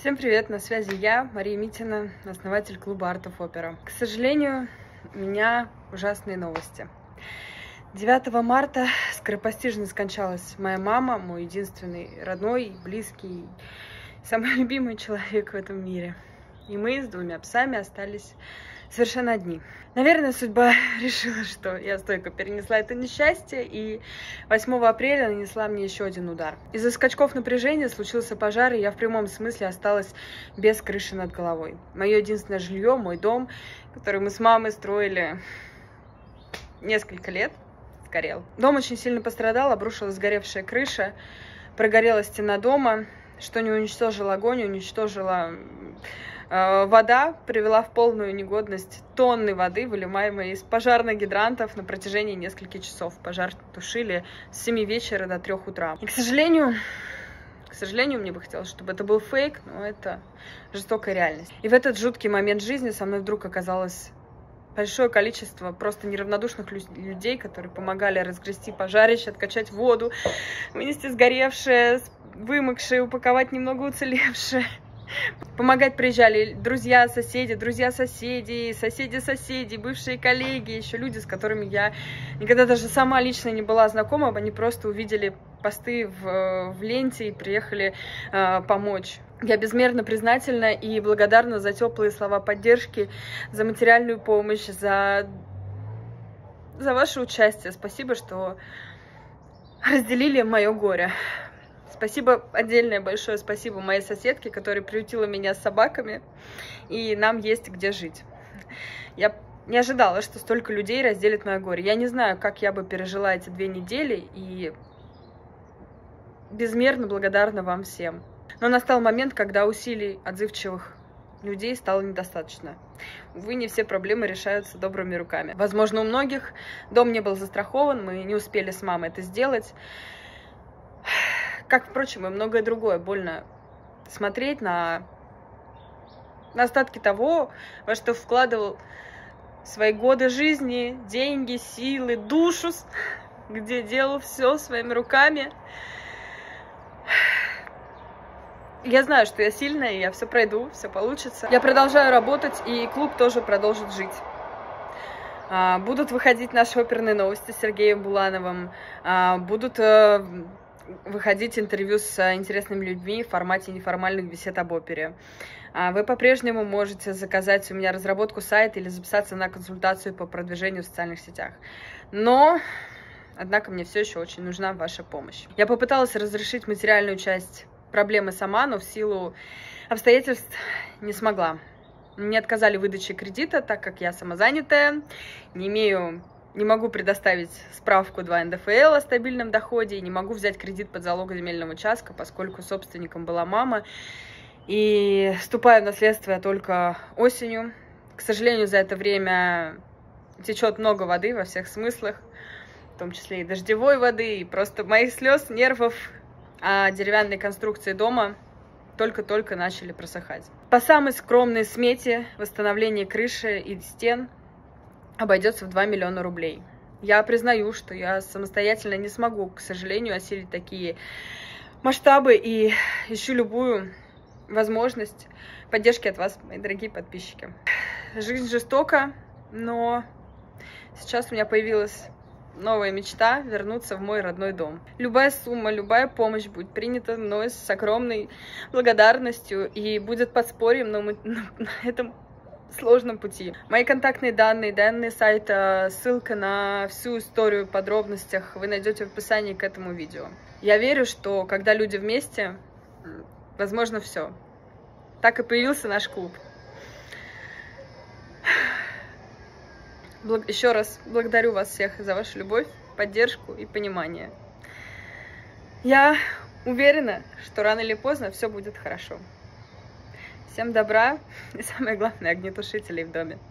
Всем привет, на связи я, Мария Митина, основатель клуба Art of Opera. К сожалению, у меня ужасные новости. 9 марта скоропостижно скончалась моя мама, мой единственный родной, близкий, самый любимый человек в этом мире. И мы с двумя псами остались совершенно одни. Наверное, судьба решила, что я стойко перенесла это несчастье, и 8 апреля нанесла мне еще один удар. Из-за скачков напряжения случился пожар, и я в прямом смысле осталась без крыши над головой. Мое единственное жилье, мой дом, который мы с мамой строили несколько лет, сгорел. Дом очень сильно пострадал, обрушилась сгоревшая крыша, прогорела стена дома, что не уничтожил огонь, уничтожила вода, привела в полную негодность тонны воды, выливаемой из пожарных гидрантов на протяжении нескольких часов. Пожар тушили с 7 вечера до 3 утра. И, к сожалению, мне бы хотелось, чтобы это был фейк, но это жестокая реальность. И в этот жуткий момент жизни со мной вдруг оказалось большое количество просто неравнодушных людей, которые помогали разгрести пожарище, откачать воду, вынести сгоревшее, вымокшее, упаковать немного уцелевшее. Помогать приезжали друзья соседей, соседи, бывшие коллеги, еще люди, с которыми я никогда даже сама лично не была знакома, они просто увидели посты в ленте и приехали помочь. Я безмерно признательна и благодарна за теплые слова поддержки, за материальную помощь, за ваше участие. Спасибо, что разделили мое горе. Спасибо, отдельное большое спасибо моей соседке, которая приютила меня с собаками, и нам есть где жить. Я не ожидала, что столько людей разделит мое горе. Я не знаю, как я бы пережила эти 2 недели, и безмерно благодарна вам всем. Но настал момент, когда усилий отзывчивых людей стало недостаточно. Увы, не все проблемы решаются добрыми руками. Возможно, у многих дом не был застрахован, мы не успели с мамой это сделать. Как, впрочем, и многое другое. Больно смотреть на остатки того, во что вкладывал свои годы жизни, деньги, силы, душу, где делал все своими руками. Я знаю, что я сильная, я все пройду, все получится. Я продолжаю работать, и клуб тоже продолжит жить. Будут выходить наши оперные новости с Сергеем Булановым, будут выходить интервью с интересными людьми в формате неформальных бесед об опере. Вы по-прежнему можете заказать у меня разработку сайта или записаться на консультацию по продвижению в социальных сетях. Однако мне все еще очень нужна ваша помощь. Я попыталась разрешить материальную часть проблемы сама, но в силу обстоятельств не смогла. Мне отказали в выдаче кредита, так как я самозанятая, не могу предоставить справку 2 НДФЛ о стабильном доходе и не могу взять кредит под залог земельного участка, поскольку собственником была мама. И вступаю в наследство я только осенью. К сожалению, за это время течет много воды во всех смыслах, в том числе и дождевой воды, и просто моих слез, нервов, а деревянные конструкции дома только-только начали просыхать. По самой скромной смете восстановление крыши и стен обойдется в 2 миллиона рублей. Я признаю, что я самостоятельно не смогу, к сожалению, осилить такие масштабы, и ищу любую возможность поддержки от вас, мои дорогие подписчики. Жизнь жестока, но сейчас у меня появилась новая мечта вернуться в мой родной дом. Любая сумма, любая помощь будет принята мной с огромной благодарностью и будет подспорьем на этом сложном пути. Мои контактные данные сайта, ссылка на всю историю в подробностях вы найдете в описании к этому видео. Я верю, что когда люди вместе, возможно все. Так и появился наш клуб. Еще раз благодарю вас всех за вашу любовь, поддержку и понимание. Я уверена, что рано или поздно все будет хорошо. Всем добра и, самое главное, огнетушителей в доме.